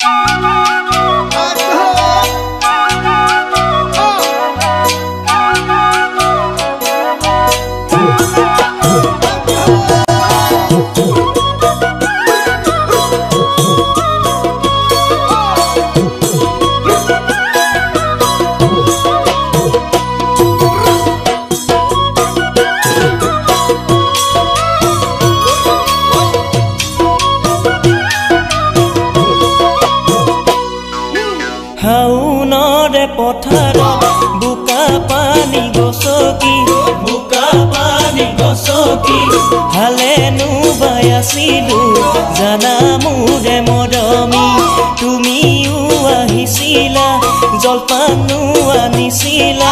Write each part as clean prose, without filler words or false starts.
হাউনৰে পথাৰত বুকা পানী গছকি হালেনো বাই আছিলো জানা মোৰে মৰমী তুমিও আহিছিলা জলপানো আনিছিলা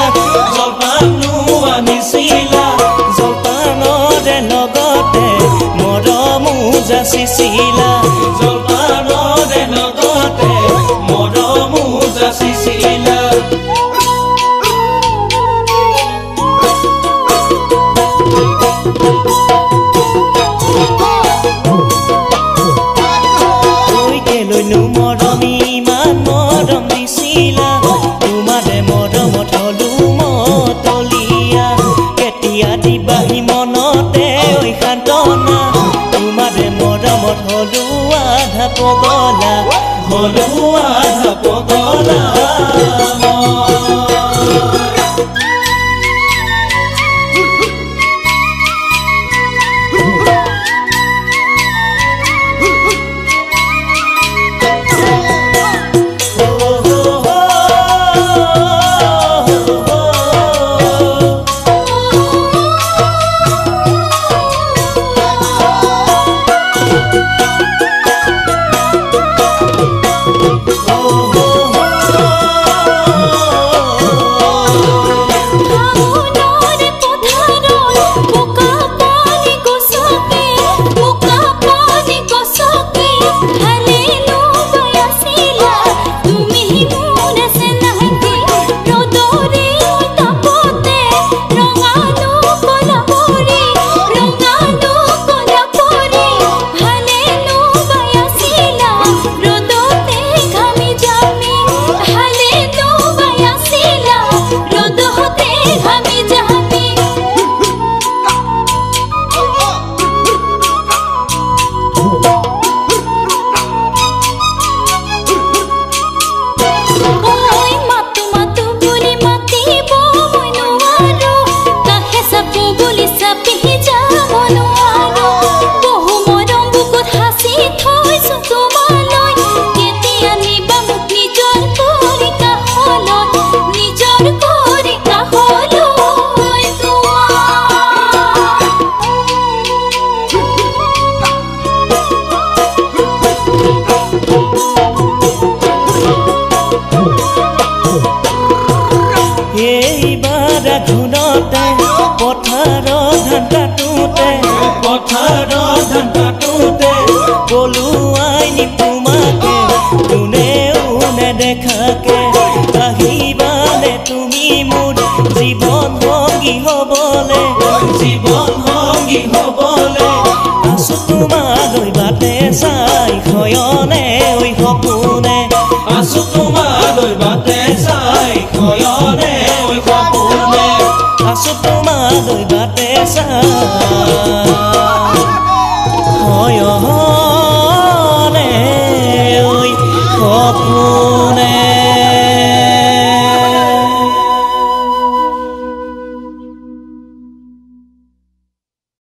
জলপানৰে লগতে মৰমো যাচিছিলা জলপানৰে লগতে মৰমো যাচিছিলা লৈনো মৰমী ইমান মৰম দিছিলা তোমাৰে মৰমত হলো মতলীয়া কেতিয়া দিবাহি মনতে ঐ সান্তনা তোমাৰে মৰমত হলো আধা পগলা পথাৰত ধান কাটোতে গলো আইনি তোমাকে কোনেও নেদেখাকে আহিবানে তুমি মোৰ জীৱন সংগী হবলে আছো তোমালৈ বাটে চাই শয়নে ঐ সপোনে আছো তোমালৈ বাটে চাই শয়নে ঐ সপোনে আছো তোমালৈ বাটে চাই শয়নে ঐ সপোনে